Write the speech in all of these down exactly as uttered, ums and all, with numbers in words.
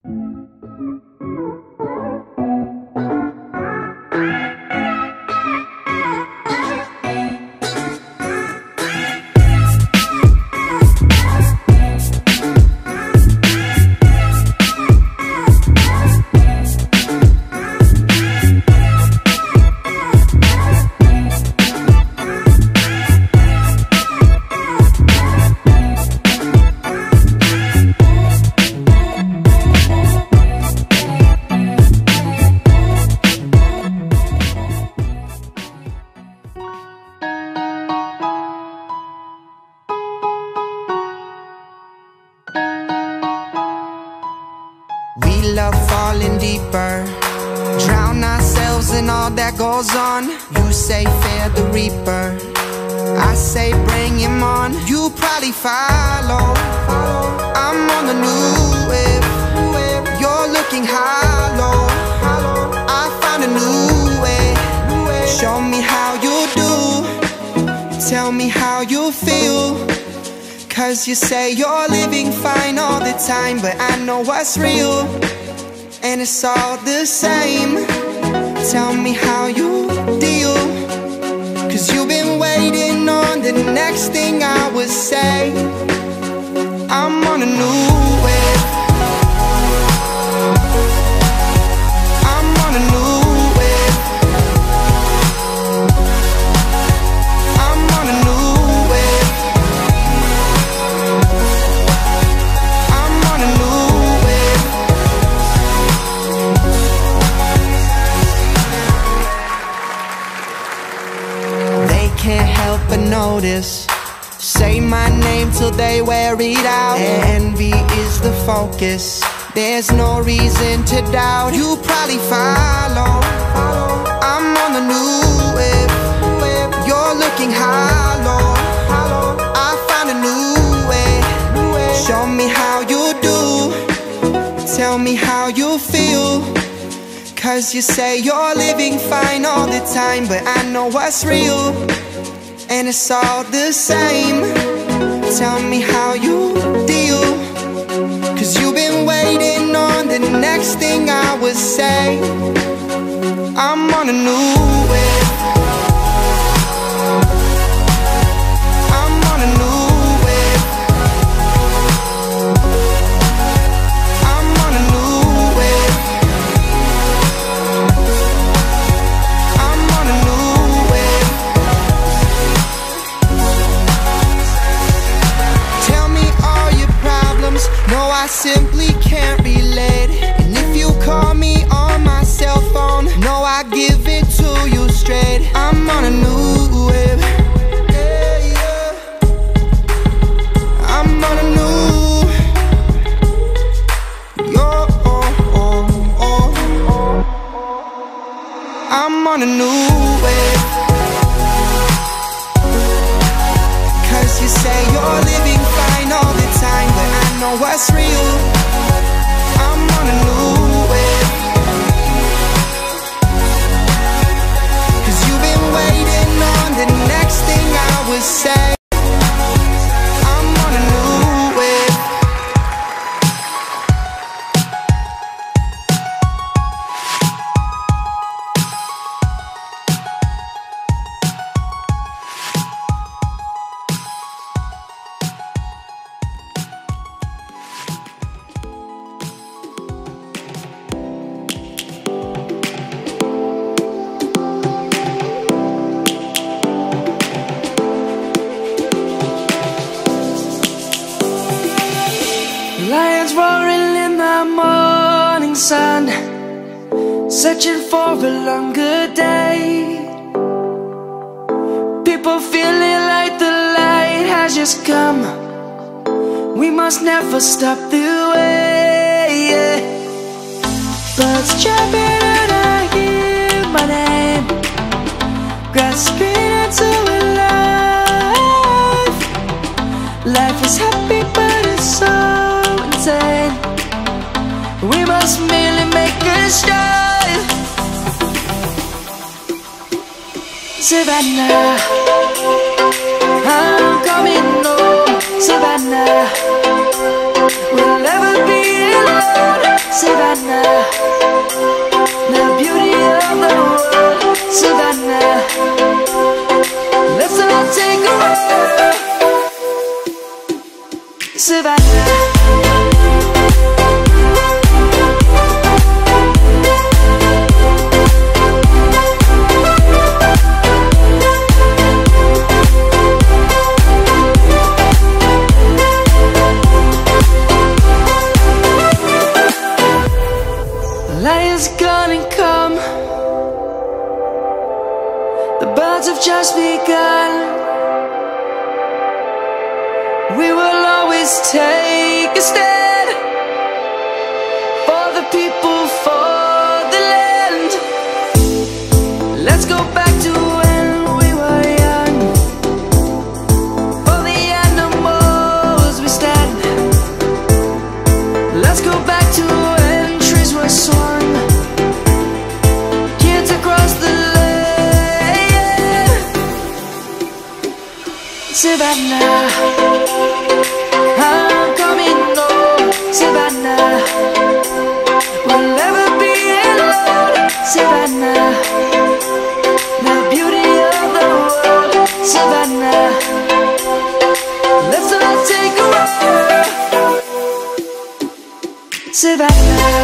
love falling deeper, drown ourselves in all that goes on. You say fear the reaper, I say bring him on. You probably follow, I'm on the new wave. You're looking hollow, I found a new way. Show me how you do, tell me how you feel. Cause you say you're living fine all the time, but I know what's real, and it's all the same. Tell me how you deal, cause you've been waiting on the next thing I would say. I'm on a new wave, I'm on a new wave, I'm on a new wave, I'm on a new wave. They can't help but notice, say my name till they wear it out. Envy is the focus, there's no reason to doubt. You probably follow, I'm on the new wave. You're looking hollow, I found a new way. Show me how you do, tell me how you feel. Cause you say you're living fine all the time, but I know what's real, and it's all the same. Tell me how you deal, cause you've been waiting on the next thing I would say. I'm on a new wave, I'm on a new wave, I'm on a new wave, I'm on a new wave. Tell me all your problems, no I simply can't relate. And if you call me on my cell phone, no I give it to you straight. I'm on a new wave, yeah, yeah. I'm on a new, yo, oh, oh, oh. I'm on a new wave, cause you say you're living fine all the time, but I know what's real. I'm on a new wave, cause you've been waiting on the next thing I would say. I'm on a new wave. Lions roaring in the morning sun, searching for a longer day. People feeling like the light has just come. We must never stop the way, yeah. Birds chirping and I hear my name, grasping into a life. Life is happy but it's so insane. We must merely make a start. Savannah, I'm coming home. Savannah, we'll never be alone. is gonna come. The birds have just begun. We will always take a stand for the people, for the land. Let's go back to when we were young. For the animals we stand. Let's go back to when trees were swung, kids across the land. Savannah, I'm coming home. Savannah, we'll never be alone. Savannah, the beauty of the world. Savannah, let's all take a walk. Savannah,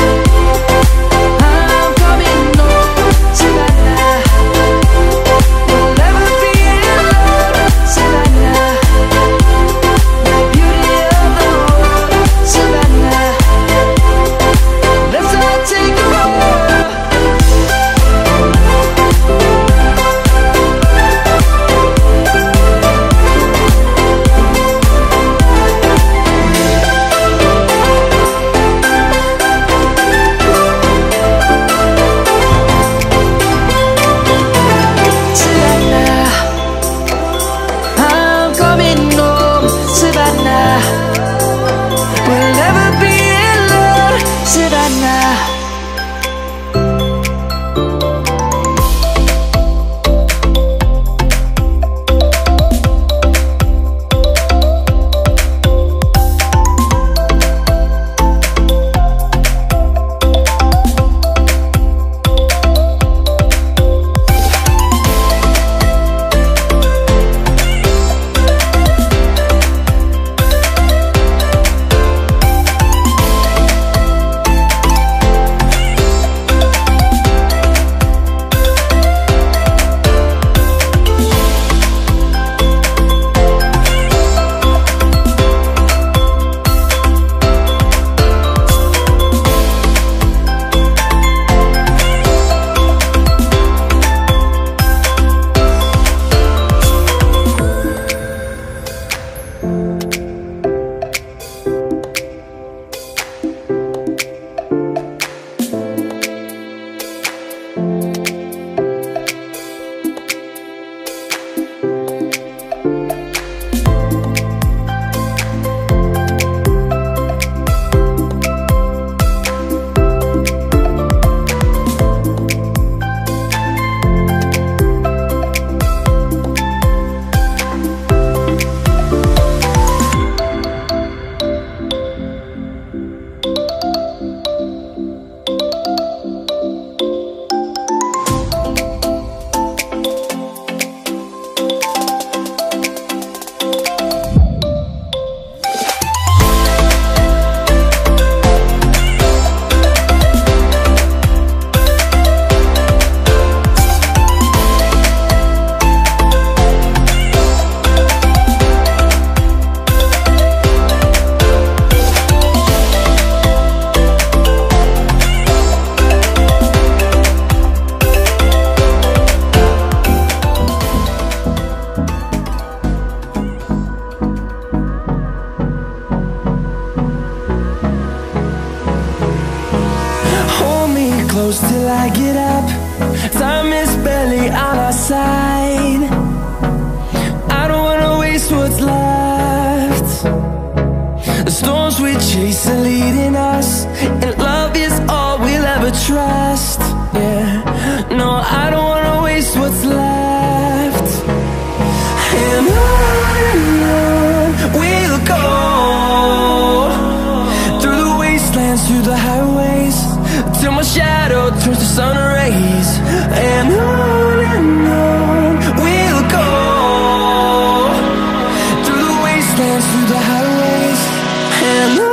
I'm coming home. Savannah, we'll never be alone. Savannah, the beauty of the world. Savannah, let's all take a walk. Savannah, I'm coming home. Savannah, we'll never be alone. Savannah. close till I get up. Time is barely on our side. I don't wanna waste what's left. The storms we chase are leading us, and love is all we'll ever trust. Yeah, no, I don't wanna waste what's left. And on and on we'll go, through the wastelands, through the highways, till my shadow turns to sun rays. And on and on we'll go, through the wastelands, through the highways, and on.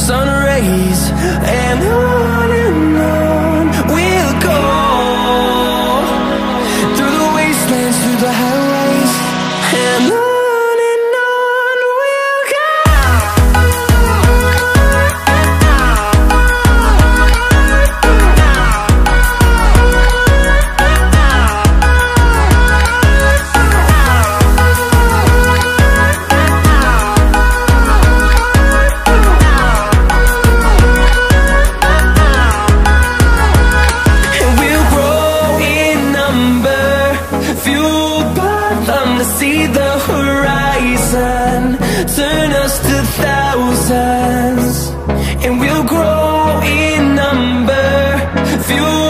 sun rays, and on and on we'll go, through the wastelands, through the highways, and on. See the horizon, turn us to thousands, and we'll grow in number, fuel